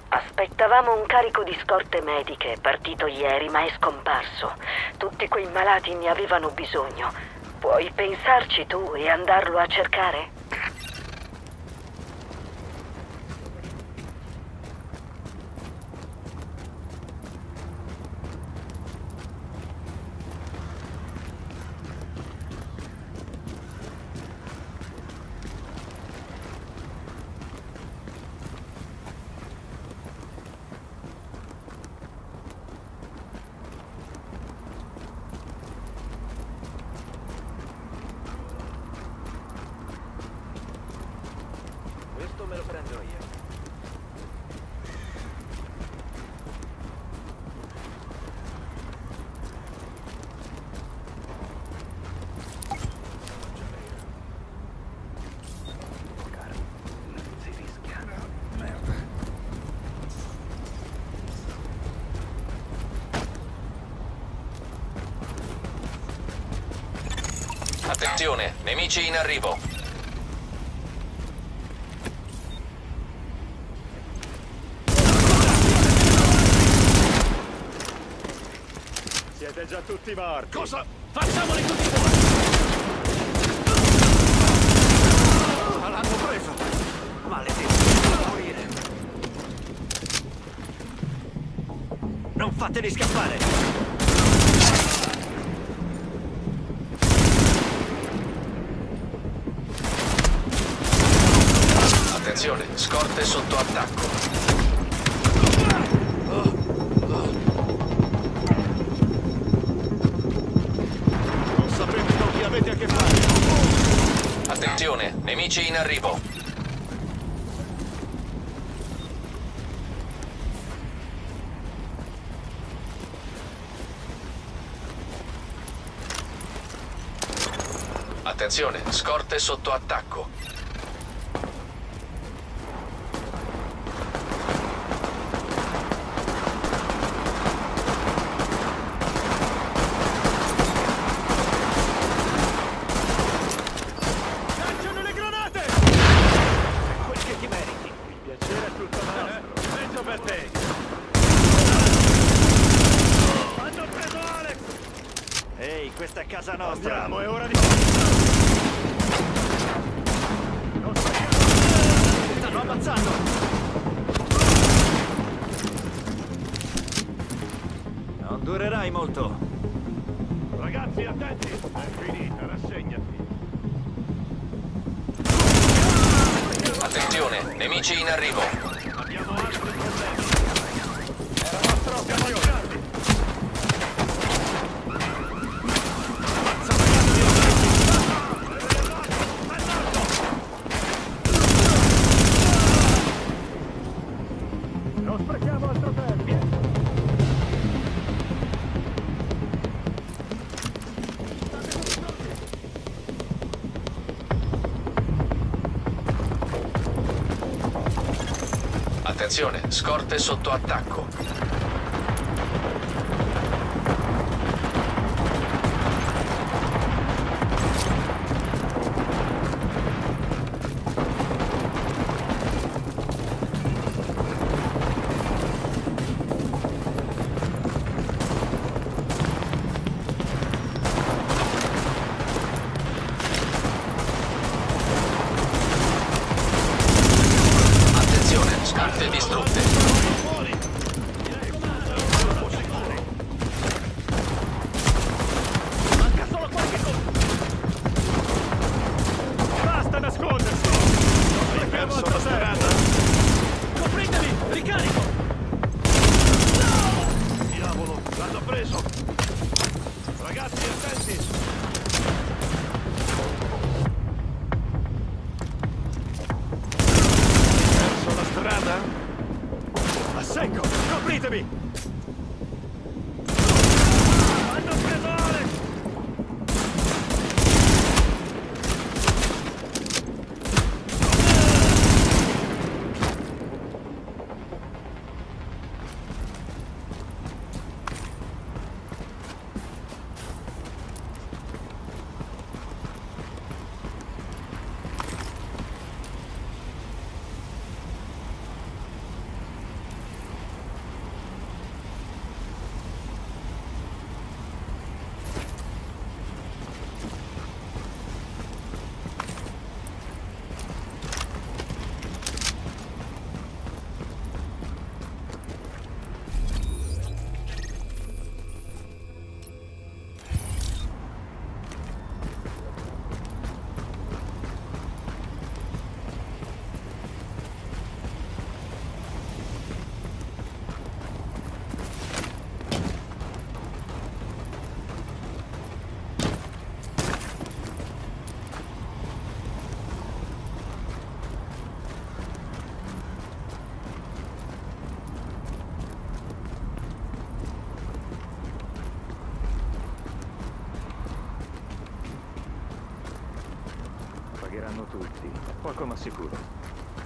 Aspettavamo un carico di scorte mediche, partito ieri, ma è scomparso. Tutti quei malati ne avevano bisogno. Puoi pensarci tu e andarlo a cercare? Questo me lo prendo io. Si rischia. Merda. Attenzione, nemici in arrivo. Siete già tutti morti. Cosa? Facciamoli tutti fuori! L'hanno preso! Maledetti, devo morire! Non fateli scappare! Attenzione, scorte sotto attacco. Non sapete con chi avete a che fare. Attenzione, nemici in arrivo. Attenzione, scorte sotto attacco. Lanciano le granate! Quel che ti meriti! Il piacere è tutto nostro. Peggio per te. Hanno preso Alex! Ehi, questa è casa nostra! Andiamo, è ora di... Non Stanno ammazzando! Non durerai molto! Ragazzi, attenti! È finita, rassegnati. Attenzione, nemici in arrivo. Abbiamo altri problemi. È la nostra occasione. Non sprechiamo altro tempo. Attenzione, scorte sotto attacco. Attenzione, scorte distrutte. Manca solo qualche cosa. Basta nascondersi. Non sprechiamo altro tempo. Copritevi! Ricarico! Diavolo, l'hanno preso. Ragazzi, attenti. Verso la strada? A secco, copritevi! Hanno preso Alex! tutti. Poco ma sicuro.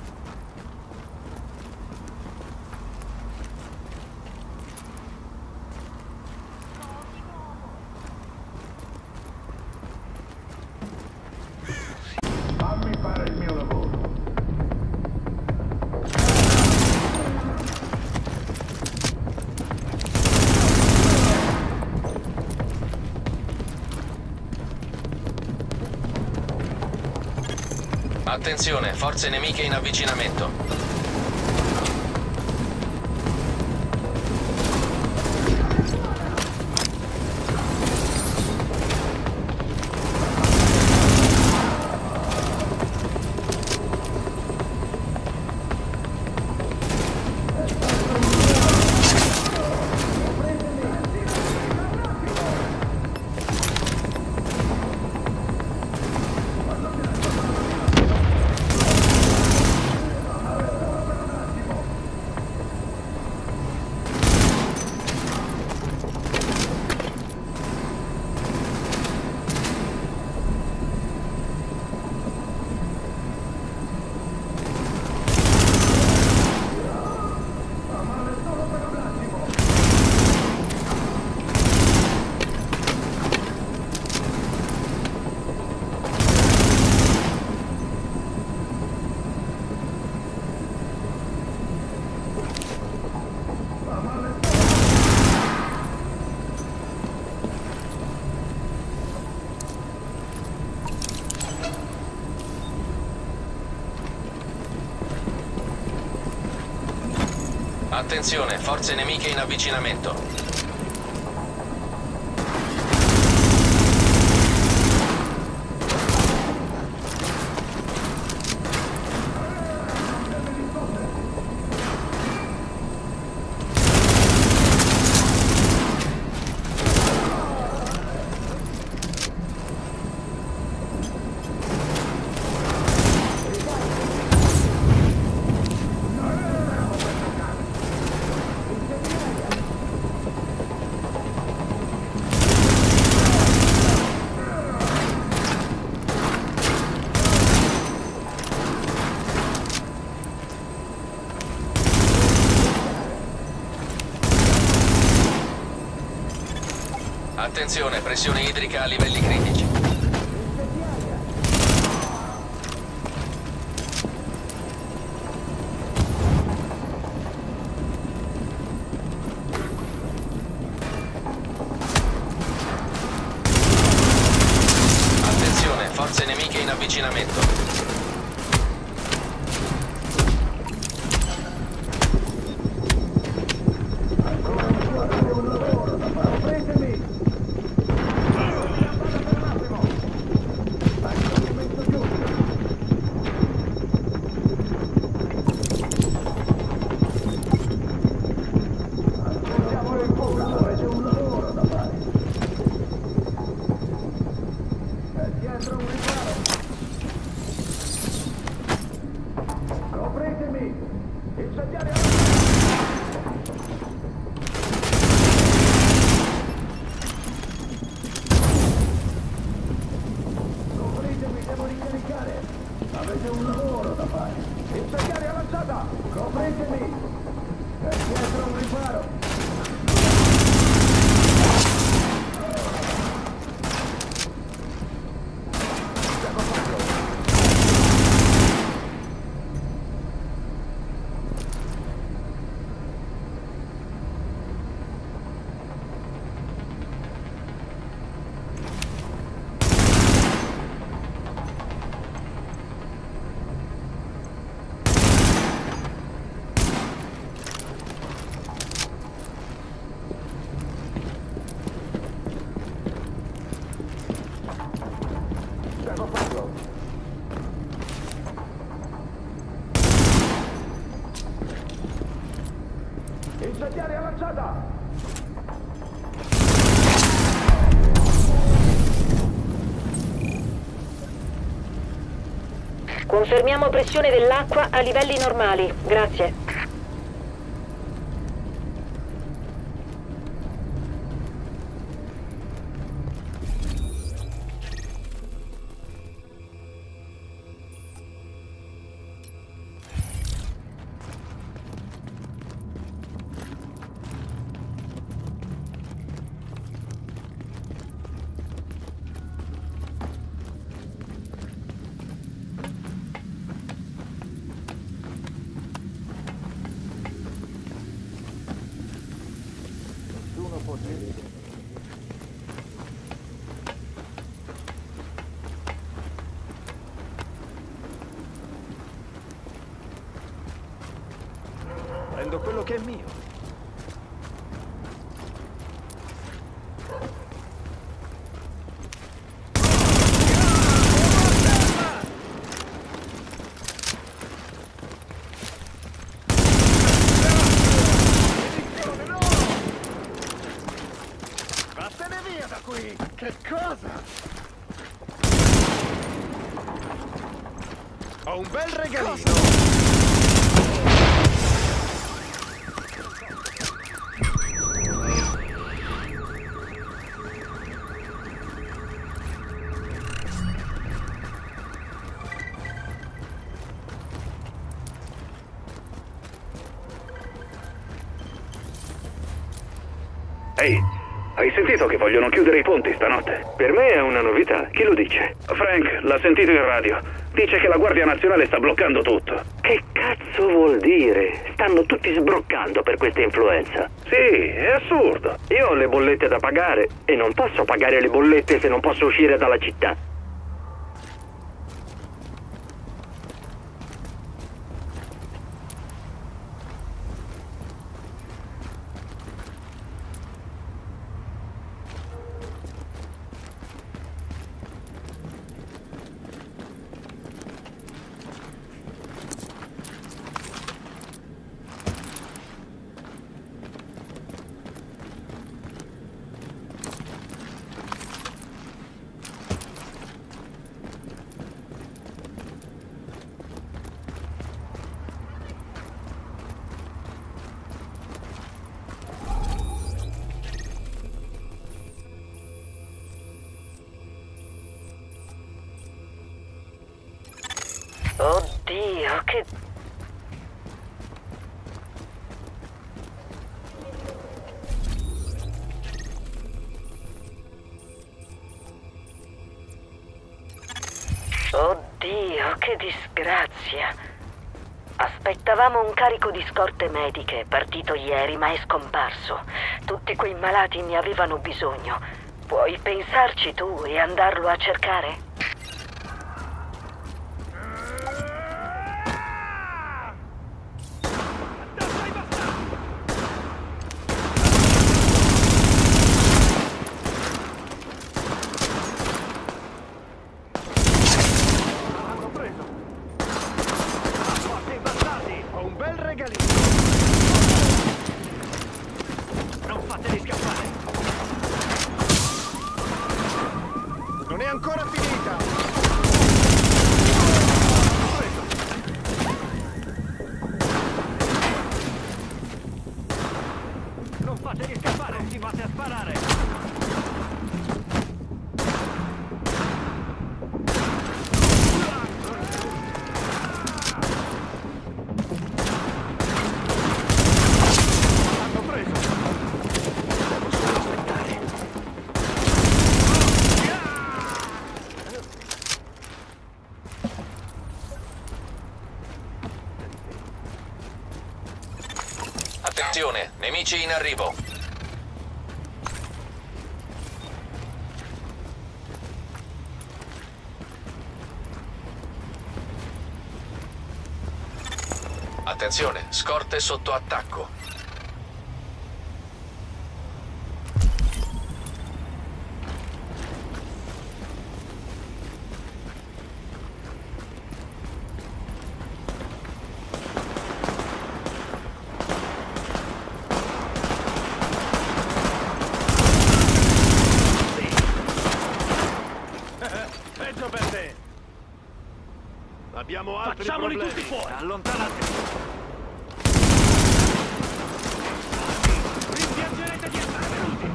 Fammi fare il mio lavoro. Attenzione, forze nemiche in avvicinamento. Attenzione, forze nemiche in avvicinamento. Attenzione, pressione idrica a livelli critici. Attenzione, forze nemiche in avvicinamento. Avete un lavoro da fare. Incendiaria avanzata! Copritemi! È dietro un riparo! Incendiaria lanciata! Confermiamo pressione dell'acqua a livelli normali. Grazie. Prendo quello che è mio. Vattene via da qui! Che cosa? Ho un bel regalino! Ehi, hai sentito che vogliono chiudere i ponti stanotte? Per me è una novità. Chi lo dice? Frank, l'ha sentito in radio. Dice che la Guardia Nazionale sta bloccando tutto. Che cazzo vuol dire? Stanno tutti sbroccando per questa influenza. Sì, è assurdo. Io ho le bollette da pagare e non posso pagare le bollette se non posso uscire dalla città. Oddio, che... Oddio, che disgrazia. Aspettavamo un carico di scorte mediche, partito ieri, ma è scomparso. Tutti quei malati ne avevano bisogno. Puoi pensarci tu e andarlo a cercare? Non fateli scappare! Non è ancora finita! Non fateli scappare! Continuate a sparare! Attenzione, nemici in arrivo. Attenzione, scorte sotto attacco. Peggio per te! Abbiamo altri Facciamoli problemi. tutti fuori! Allontanati! Rimpiangerete di essere venuti!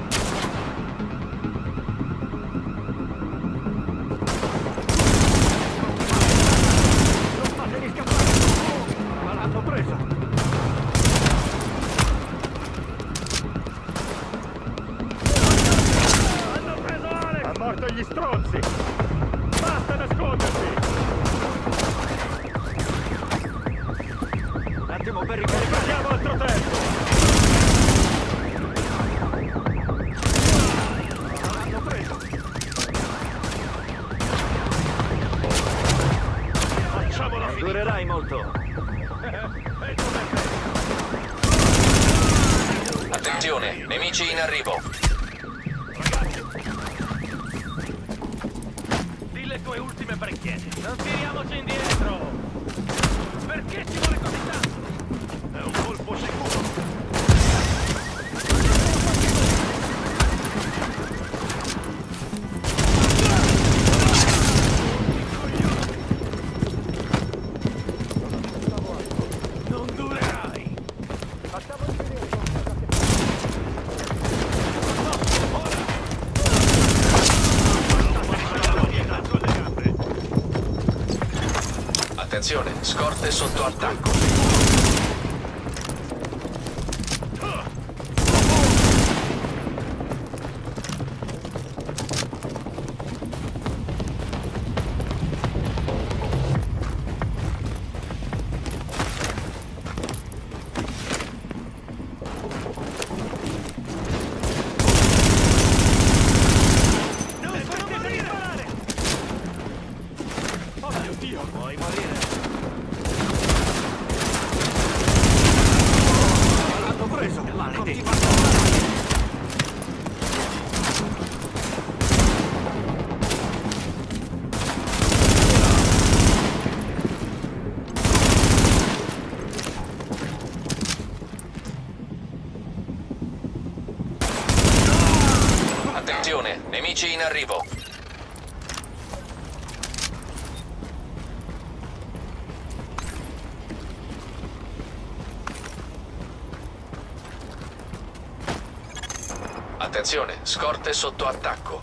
Non fateli scappare! Ma l'hanno preso! Hanno preso Alex! Ha morto gli stronzi! Basta nascondersi! Un attimo per ricaricare! Abbiamo altro tempo! L'hanno preso! Facciamolo finire! Durerai molto. Peggio per te! Attenzione, nemici in arrivo. Di le tue ultime brecchiette. Non tiriamoci indietro. Perché ci vuole così tanto? È un colpo sicuro. Non durerai. Attenzione, scorte sotto attacco. Puoi morire. L'hanno preso. Maledetto. Attenzione, nemici in arrivo. Attenzione, scorte sotto attacco.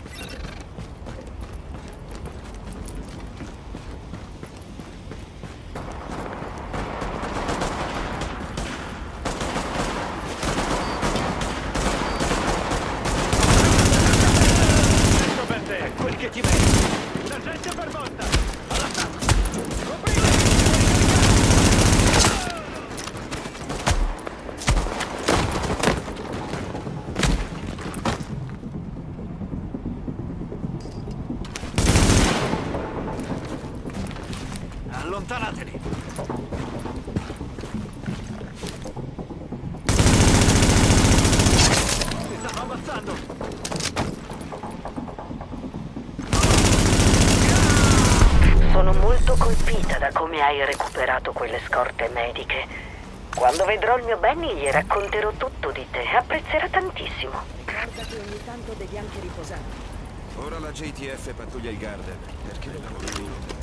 Questo per te. È quel che ti meriti. Un agente per volta. All'attacco. Coprire. Allontanatevi! Mi stanno ammazzando! Sono molto colpita da come hai recuperato quelle scorte mediche. Quando vedrò il mio Benny gli racconterò tutto di te. Apprezzerà tantissimo. Ricorda che ogni tanto devi anche riposare. Ora la JTF pattuglia il Garden, perché lavoro duro.